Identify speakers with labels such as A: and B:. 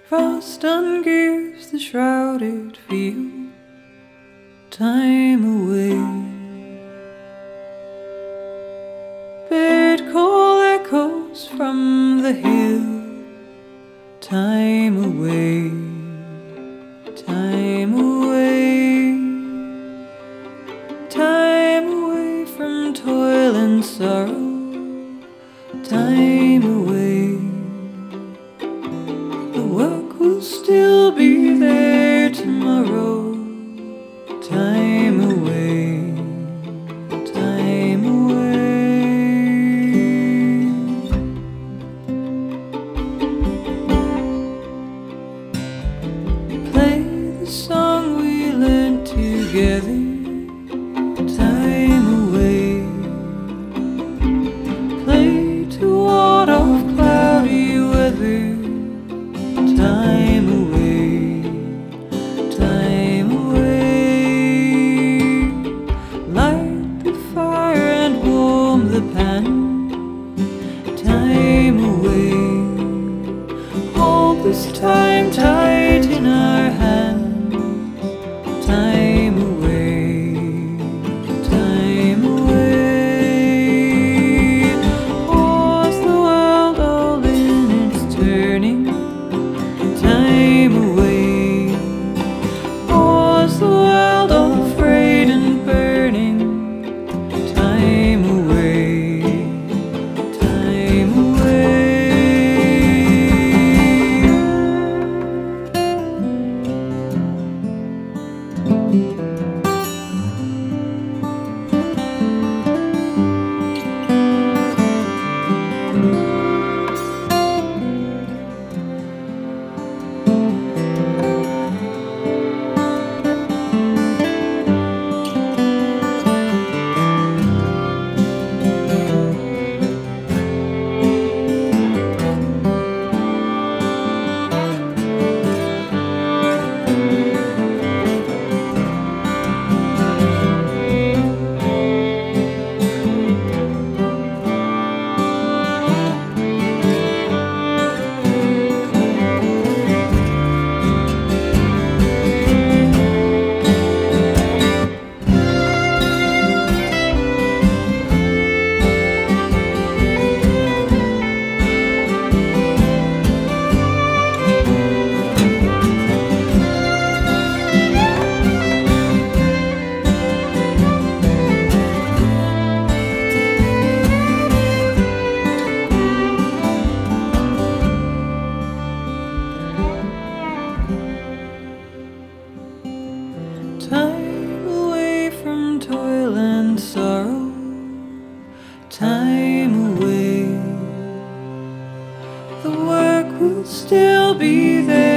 A: Frost ungears the shrouded field, time away. Bird call echoes from the hill, time away, time away, time away from toil and sorrow, time away. The work will still be there tomorrow, time away, time away. Play the song we learned together, time away. Play to ward off cloudy weather, time away, time away. Light the fire and warm the pan, time away. Hold this time tight in our hands, time away, time away. Pause the world all in its turning, time away. Pause the world all afraid and burning, time away, time away. Time away from toil and sorrow, time away. The work will still be there